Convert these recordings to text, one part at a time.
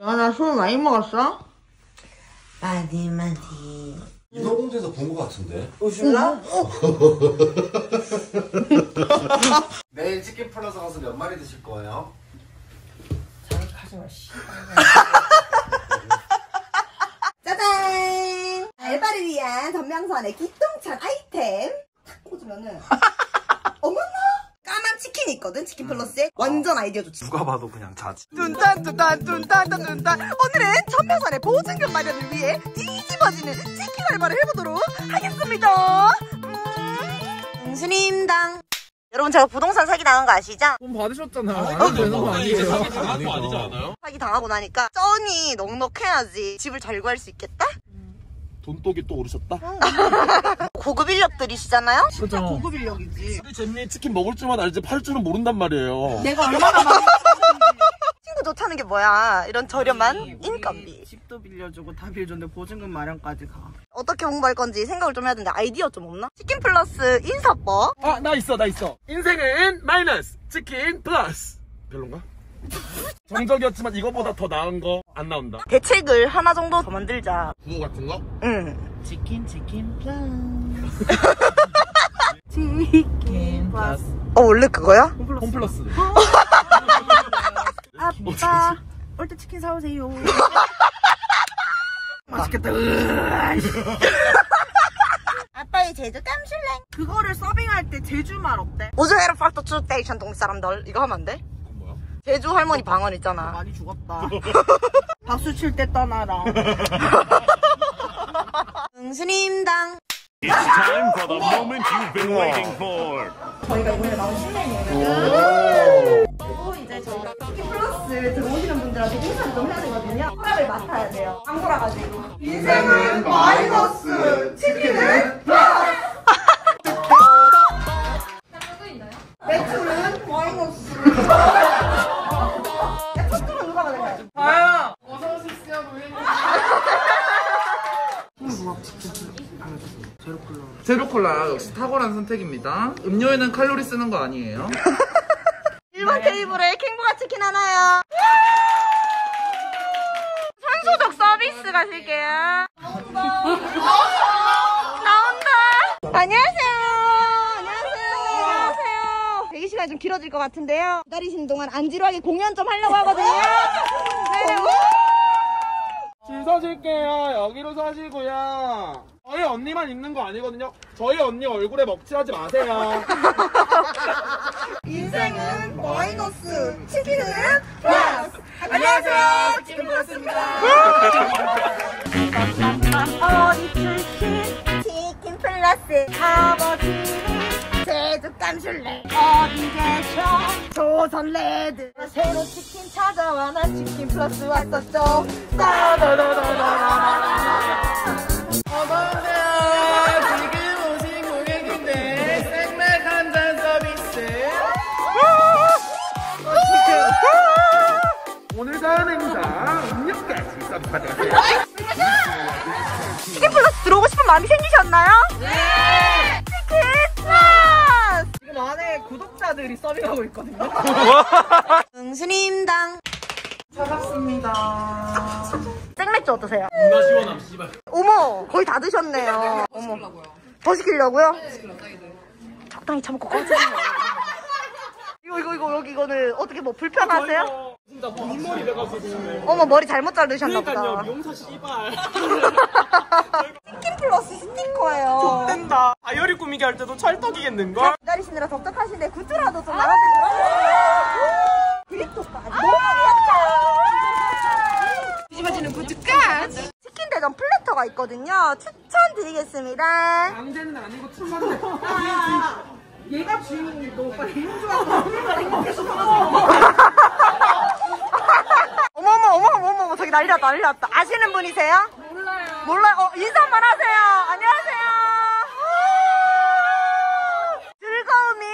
야, 나 술 많이 먹었어? 많이. 인어공주에서 본 것 같은데? 오실라? 내일 치킨 플러스 가서 몇 마리 드실 거예요? 자극하지마 씨. 짜잔! 알바를 위한 전명선의 기똥찬 아이템 탁 꽂으면은 어머나! 까만 치킨이 있거든? 치킨 플러스에 완전 아이디어 좋지. 누가 봐도 그냥 자지. 뚠딴 오늘은 전명선의 보증금 마련을 위해 뒤집어지는 치킨 알바를 해보도록 하겠습니다. 스님당. 여러분 제가 부동산 사기 당한 거 아시죠? 돈 받으셨잖아요. 안 되는 거 아니에요? 사기 당한 거 아니지 않아요? 사기 당하고 나니까 쩐이 넉넉해야지 집을 잘 구할 수 있겠다? 돈독이 또 오르셨다? 고급 인력들이시잖아요? 그죠. 고급 인력이지. 우리 잼미 치킨 먹을 줄만 알지 팔 줄은 모른단 말이에요. 내가 얼마나 많이 친구 좋다는 게 뭐야. 이런 저렴한 인건비. 집도 빌려주고 다 빌려줬는데 보증금 마련까지 가. 어떻게 홍보할 건지 생각을 좀 해야 되는데 아이디어 좀 없나? 치킨 플러스 인사법. 아, 나 있어. 인생은 마이너스, 치킨 플러스. 별론가? 정적이었지만 이거보다 더 나은 거 안 나온다. 대책을 하나 정도 더 만들자. 구호 같은 거? 응. 치킨 플러스. 치킨 플러스. 원래 그거야? 홈플러스. 아빠 올 때 치킨 사오세요. 맛있겠다. 아빠의 제주 깜슐랭. 그거를 서빙할 때 제주말 어때? 우주헤르 팍토 추테이션 동네 사람들 이거 하면 안 돼? 그건 뭐야? 제주 할머니 방언 있잖아. 많이 죽었다. 박수 칠 때 떠나라. 스님당. It's time for the moment you've been waiting for. 저희가 이번에 나온 신메뉴예요. 그리고 이제 저희가 치킨 플러스 들어오시는 분들한테 인사를 좀 해야 되거든요. 허락을 맡아야 돼요. 광고라 가지고. 인생은 마이너스, 치킨은 플러스. 매출은 마이너스. 야, 첫 tur은 누가 받을까요? 아야! 제로 콜라 역시 탁월한 선택입니다. 음료에는 칼로리 쓰는 거 아니에요? 1번 테이블에 킹부가 치킨 하나요. 선소적 서비스 가실게요. 나온다. 안녕하세요. 대기 시간이 좀 길어질 것 같은데요. 기다리시는 동안 안 지루하게 공연 좀 하려고 하거든요. 네. 줄 서실게요. 여기로 서시고요. 저희 언니만 있는 거 아니거든요. 저희 언니 얼굴에 먹칠하지 마세요. 인생은 마이너스, 치킨은 플러스. 안녕하세요, 치킨 플러스입니다. 어디 치킨 플러스. 아버지는 제주 깜슐레. 어디 계셔? 조선 레드. 새로 치킨 찾아와. 난 치킨 플러스 왔었죠. 어서오세요. 지금 오신 고객님들 생맥 한 잔 서비스. 오늘 사연 행사 음료까지 서비스 받으세요. 치킨 플러스 들어오고 싶은 마음이 생기셨나요? 네! 치킨 플러스! 지금 안에 구독자들이 서빙하고 있거든요. 스님당. 반갑습니다. 생맥주 어떠세요? 누가 시원함 씨발. 어머, 거의 다 드셨네요. 어머. 더 시키려고요? 네, 적당히 참고 꺼주세요. 이거 이거는 어떻게 뭐 불편하세요? 진짜 흰머리 돼가지고. 어머, 머리 잘못 자르셨나 그러니까요. 보다. 미용사 씨발. 치킨 플러스 스티커예요. 된다. 다이어리 꾸미기 할 때도 찰떡이겠는걸? 기다리시느라 답답하신데 굿즈라도 좀 나눠드릴게요. 그립톡까지 너무 귀엽다. 뒤집어지는 굿즈까지. 치킨 대전 플래터가 있거든요. 추천드리겠습니다. 강제는 아니고 춤만. 얘가 주인공이 너 오빠 이름 좋아하고 어머, 저기 난리 났다. 아시는 분이세요? 몰라요. 인사 한번 하세요. 안녕하세요. 즐거움이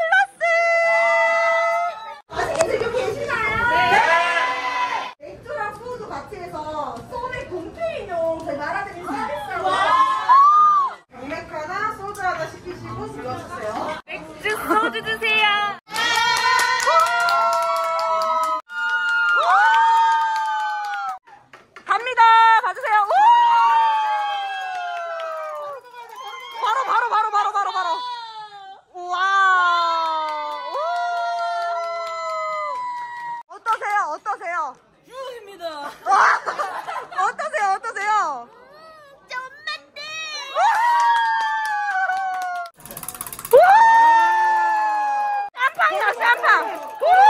플러스. 맛있게 즐겨 계시나요? 네. 맥주랑 소주 같이 해서 소맥 동태인용 저희 말아드린 서비스로. 맥 하나, 소주 하나 시키시고 불러주세요. 소주 드세요. 짱입니다. 어떠세요? 어떠세요? 쌈팡이다 쌈팡.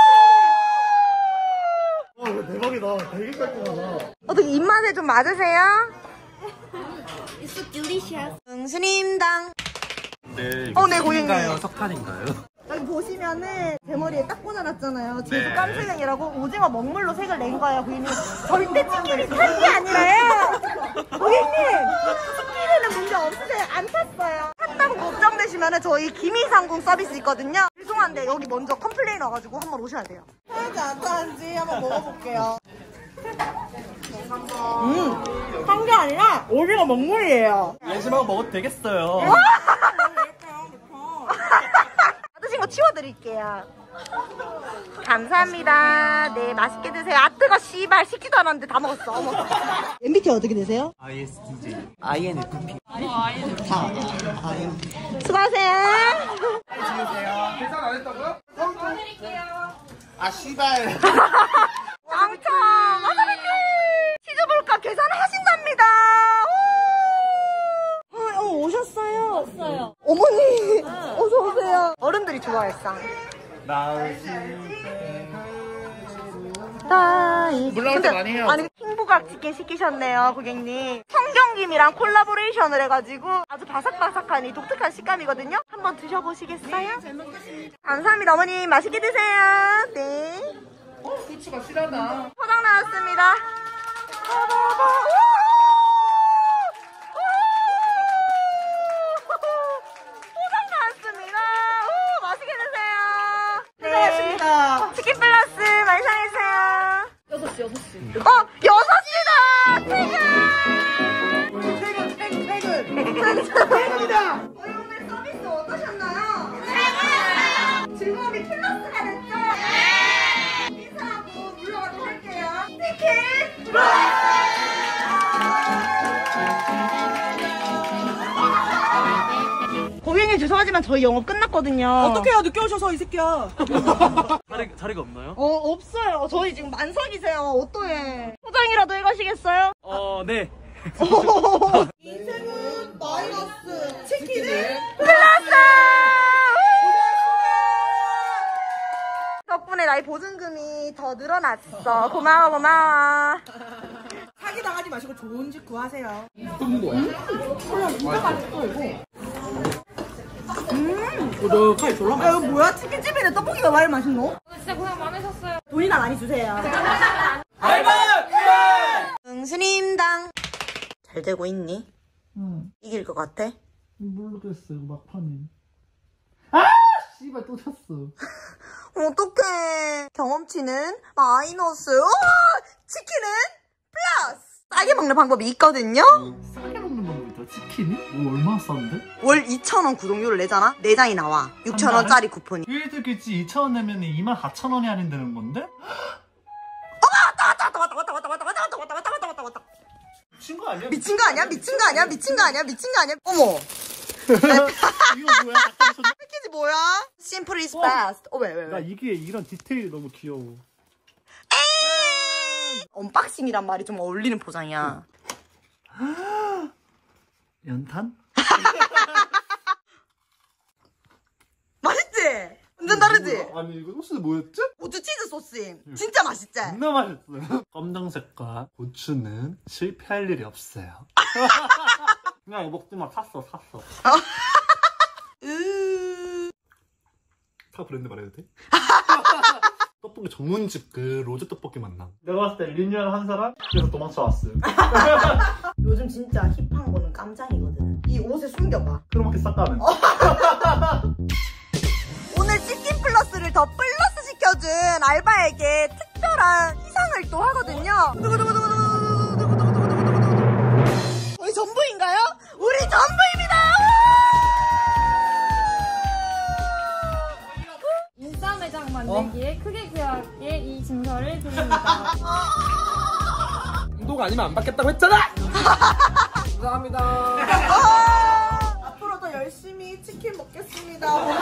대박이다. 되게 깔끔하다. 어떻게 입맛에 좀 맞으세요? It's so delicious. 응수님당. 네. 네, 고객님. 석탄인가요? 여기 보시면은 제 머리에 딱 꽂아놨잖아요. 제주 깜슬령이라고 오징어 먹물로 색을 낸 거예요, 고객님. 절대 치킨이 탄 게 아니라요. 고객님, 치킨에는 문제 없으세요. 안 탔어요. 탔다고 걱정되시면은 저희 기미상궁 서비스 있거든요. 죄송한데 여기 먼저 컴플레인 와가지고 한번 오셔야 돼요. 타는지 안 타는지 한번 먹어볼게요. 탄 게 아니라 오징어 먹물이에요. 안심하고 먹어도 되겠어요. 받으신 거 치워드릴게요. 감사합니다. 네, 맛있게 드세요. 아, 뜨거, 씨발. 식지도 않았는데 다 먹었어. 어머. MBTI 어떻게 되세요? ISTJ. INFP. 수고하세요. 계산 안 했다고요? 아 씨발. 왕청. 치즈볼값 계산하신답니다. 오셨어요? 왔어요. 어머니, 어서오세요. 어른들이 좋아할 상. 올라올 때 많이 해요. 아니, 킹부각 치킨 시키셨네요, 고객님. 성경김이랑 콜라보레이션을 해가지고 아주 바삭바삭한 이 독특한 식감이거든요. 한번 드셔보시겠어요? 네, 잘 먹겠습니다. 감사합니다, 어머니. 맛있게 드세요. 네. 후추가 실하다. 포장 나왔습니다. 포장 나왔습니다. 오, 맛있게 드세요. 네. 고생하셨습니다. 치킨 플러스 많이 사랑해주세요. 6시. 6시다! 퇴근! 퇴근이다! 오늘 서비스 어떠셨나요? 즐거움이 플러스가 됐죠? 인사하고 물러가도록 할게요. 치킨 플러스! 고객님 죄송하지만 저희 영업 끝났거든요. 어떡해요, 늦게 오셔서 이 새끼야. 자리가 없나요? 없어요. 저희 지금 만석이세요. 어떠해? 포장이라도 해가시겠어요? 네. 인생은 마이너스 치킨은 플러스! 덕분에 나의 보증금이 더 늘어났어. 고마워 고마워. 사기 당하지 마시고 좋은 집 구하세요. 고독하게 졸라 아, 이거 뭐야? 치킨집인데 떡볶이가 왜 맛있노? 진짜 고생 많으셨어요. 돈이나 많이 주세요. 응수님당. 잘 되고 있니? 이길 것 같아? 모르겠어요, 막판에. 아! 씨발, 또 찼어. 어떡해. 경험치는 마이너스. 치킨은 플러스. 싸게 먹는 방법이 있거든요. 싸게 먹는 방법이다, 치킨이? 뭐 얼마나 싼데? 월 2,000원 구독료를 내잖아. 4장이 나와. 6,000원짜리 쿠폰이. 일들 그치 2,000원 내면 24,000원이 할인되는 건데? 왔다. 미친 거 아니야? 미친 거 아니야? 미친 거 아니야? 미친 거 아니야? 미친 거 아니야? 어머. 이거 뭐야? 패키지 뭐야? Simple is fast. 왜? 이게 이런 디테일이 너무 귀여워. 언박싱이란 말이 좀 어울리는 포장이야. 연탄? 맛있지? 완전 다르지? 아니 이거 소스 뭐였지? 고추 치즈 소스임. 진짜 맛있지? 존나 맛있어요. 검정색과 고추는 실패할 일이 없어요. 그냥 이거 먹지 마. 샀어. 타 브랜드 말해도 돼? 떡볶이 전문집 그 로제 떡볶이 맛나. 내가 봤을 때 리뉴얼 한 사람? 그래서 도망쳐 왔어요. 요즘 진짜 힙한 거는 깜장이거든. 이 옷에 숨겨봐. 크로마키 싹 가면. 오늘 치킨 플러스를 더 플러스 시켜준 알바에게 특별한 희상을 또 하거든요. 우리 전부인가요? 우리 전부입니다! 인싸 매장 만들기에 크게 기여하기에 이 증서를 드립니다. 운동 아니면 안 받겠다고 했잖아! 감사합니다. 앞으로 더 열심히 치킨 먹겠습니다.